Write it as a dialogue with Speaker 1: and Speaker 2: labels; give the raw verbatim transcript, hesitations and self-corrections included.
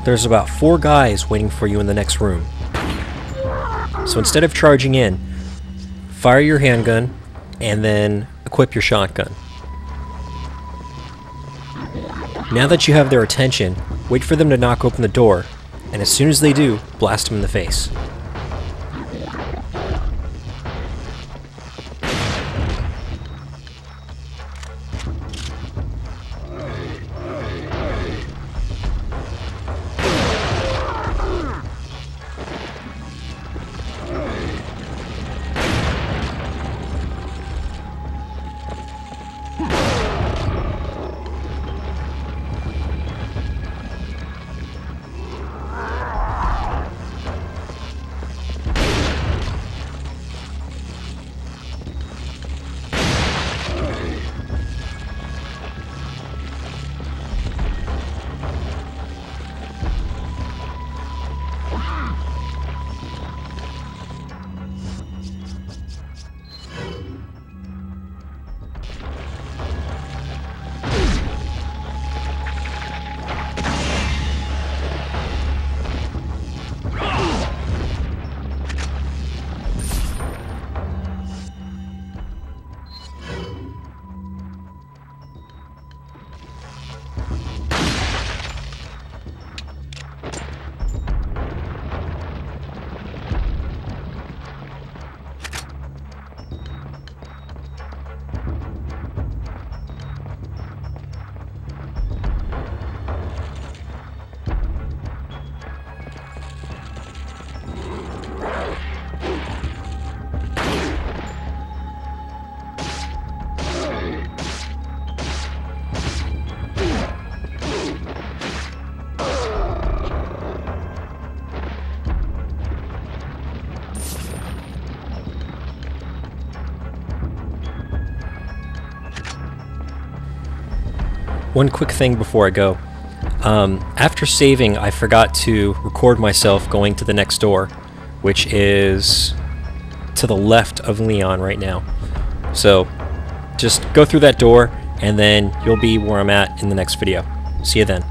Speaker 1: there's about four guys waiting for you in the next room. So instead of charging in, fire your handgun and then equip your shotgun. Now that you have their attention, wait for them to knock open the door, and as soon as they do, blast them in the face. One quick thing before I go. Um, after saving, I forgot to record myself going to the next door, which is to the left of Leon right now. So just go through that door, and then you'll be where I'm at in the next video. See you then.